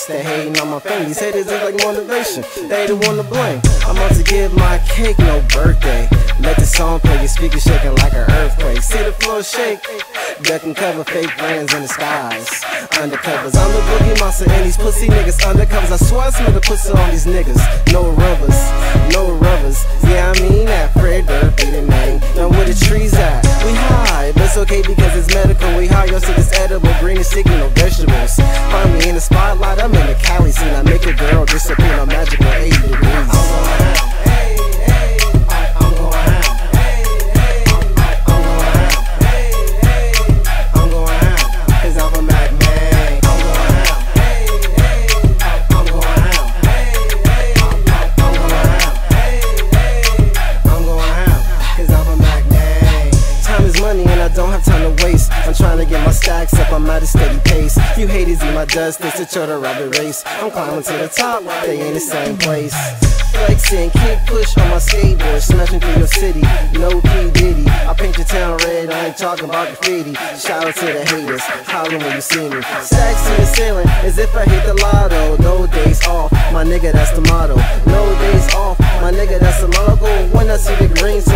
face. They hating on my fame. These haters is like motivation. They the one to blame. I'm about to give my cake no birthday. Let the song play, your speakers shaking like an earthquake. See the floor shake. Duck and cover fake brands in the skies. Undercovers, I'm the boogie monster and these pussy niggas undercovers. I swear I smell the pussy on these niggas. No rubbers, no rubbers. Yeah, I mean that Fred Durst be the name. Now where the trees at? We high, but it's okay because it's medical. We high, yo, so it's edible. Green and sticky, no vegetables. Find me in the spotlight, I'm in the Cali scene. I make a girl disappear on magical 80 degrees. Don't have time to waste. I'm trying to get my stacks up, I'm at a steady pace. You haters eat my dust, it's a church rabbit race. I'm climbing to the top, they in the same place. Flexing, kick push on my skateboard, smashing through your city, no P. Diddy. I paint your town red, I ain't talking about graffiti. Shout out to the haters, hollering when you see me. Stacks to the ceiling, as if I hit the lotto. No days off, my nigga, that's the motto. No days off, my nigga, that's the logo. When I see the green